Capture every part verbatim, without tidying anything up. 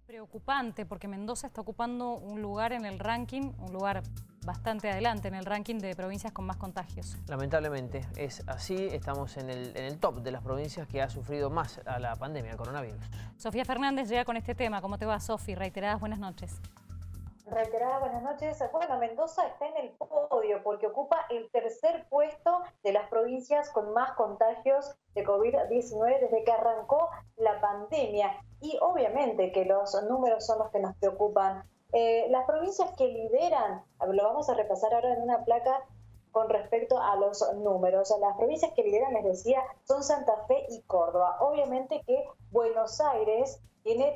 Preocupante porque Mendoza está ocupando un lugar en el ranking, un lugar bastante adelante en el ranking de provincias con más contagios. Lamentablemente es así, estamos en el, en el top de las provincias que ha sufrido más a la pandemia del coronavirus. Sofía Fernández llega con este tema. ¿Cómo te va, Sofi? Reiteradas buenas noches. Reiteradas buenas noches. Bueno, Mendoza está en el podio porque ocupa el tercer puesto de las provincias con más contagios de COVID diecinueve desde que arrancó la pandemia. Y obviamente que los números son los que nos preocupan. Eh, las provincias que lideran, lo vamos a repasar ahora en una placa con respecto a los números. Las provincias que lideran, les decía, son Santa Fe y Córdoba. Obviamente que Buenos Aires tiene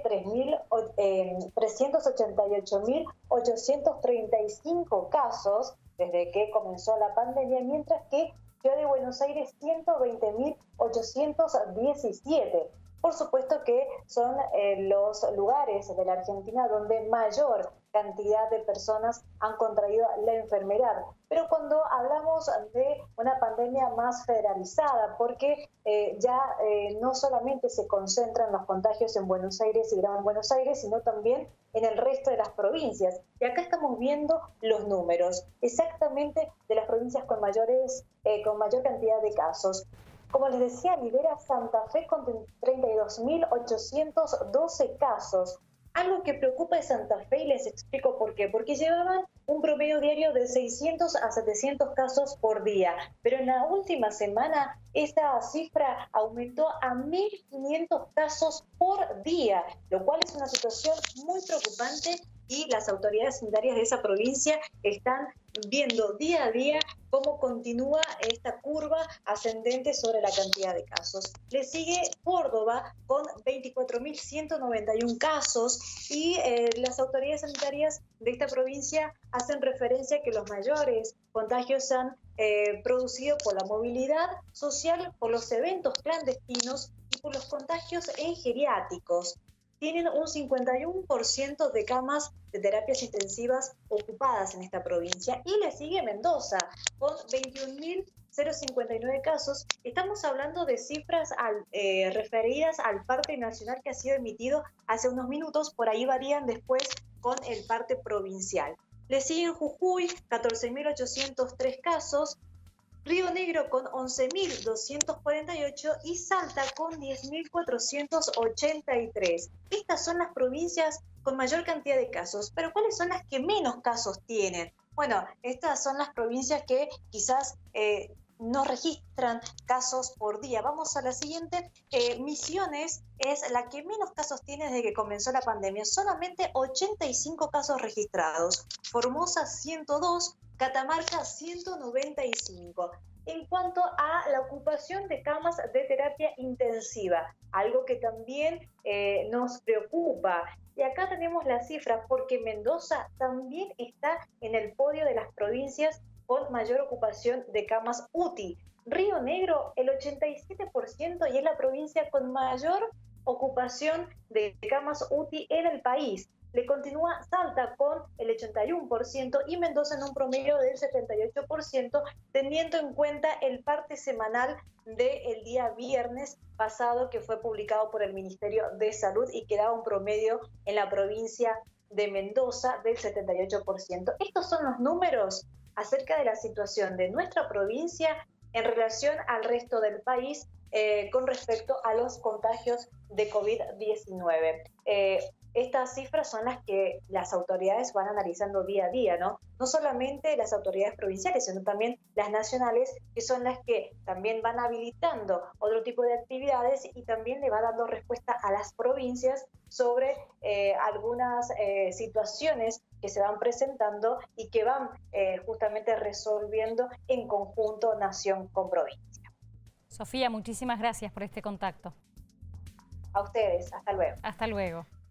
trescientos ochenta y ocho mil ochocientos treinta y cinco casos desde que comenzó la pandemia, mientras que Ciudad de Buenos Aires ciento veinte mil ochocientos diecisiete. Por supuesto que son eh, los lugares de la Argentina donde mayor cantidad de personas han contraído la enfermedad. Pero cuando hablamos de una pandemia más federalizada, porque eh, ya eh, no solamente se concentran los contagios en Buenos Aires y Gran Buenos Aires, sino también en el resto de las provincias. Y acá estamos viendo los números exactamente de las provincias con, mayores, eh, con mayor cantidad de casos. Como les decía, lidera Santa Fe con treinta y dos mil ochocientos doce casos. Algo que preocupa es Santa Fe y les explico por qué. Porque llevaban un promedio diario de seiscientos a setecientos casos por día. Pero en la última semana esta cifra aumentó a mil quinientos casos por día, lo cual es una situación muy preocupante y las autoridades sanitarias de esa provincia están viendo día a día cómo continúa esta curva ascendente sobre la cantidad de casos. Le sigue Córdoba con veinticuatro mil ciento noventa y uno casos y eh, las autoridades sanitarias de esta provincia hacen referencia a que los mayores contagios se han eh, producido por la movilidad social, por los eventos clandestinos y por los contagios en geriátricos. Tienen un cincuenta y uno por ciento de camas de terapias intensivas ocupadas en esta provincia. Y le sigue Mendoza, con veintiún mil cincuenta y nueve casos. Estamos hablando de cifras al, eh, referidas al parte nacional que ha sido emitido hace unos minutos. Por ahí varían después con el parte provincial. Le siguen Jujuy, catorce mil ochocientos tres casos. Río Negro con once mil doscientos cuarenta y ocho y Salta con diez mil cuatrocientos ochenta y tres. Estas son las provincias con mayor cantidad de casos, pero ¿cuáles son las que menos casos tienen? Bueno, estas son las provincias que quizás eh, no registran casos por día. Vamos a la siguiente. Eh, Misiones es la que menos casos tiene desde que comenzó la pandemia, solamente ochenta y cinco casos registrados. Formosa ciento dos, Catamarca ciento noventa y cinco. En cuanto a la ocupación de camas de terapia intensiva, algo que también eh, nos preocupa. Y acá tenemos las cifras porque Mendoza también está en el podio de las provincias con mayor ocupación de camas U T I. Río Negro el ochenta y siete por ciento y es la provincia con mayor ocupación de camas U T I en el país. Le continúa Salta con el ochenta y uno por ciento y Mendoza en un promedio del setenta y ocho por ciento, teniendo en cuenta el parte semanal del día viernes pasado que fue publicado por el Ministerio de Salud y que daba un promedio en la provincia de Mendoza del setenta y ocho por ciento. Estos son los números acerca de la situación de nuestra provincia en relación al resto del país eh, con respecto a los contagios de COVID diecinueve. Eh, Estas cifras son las que las autoridades van analizando día a día, ¿no? No solamente las autoridades provinciales, sino también las nacionales, que son las que también van habilitando otro tipo de actividades y también le va dando respuesta a las provincias sobre eh, algunas eh, situaciones que se van presentando y que van eh, justamente resolviendo en conjunto nación con provincia. Sofía, muchísimas gracias por este contacto. A ustedes, hasta luego. Hasta luego.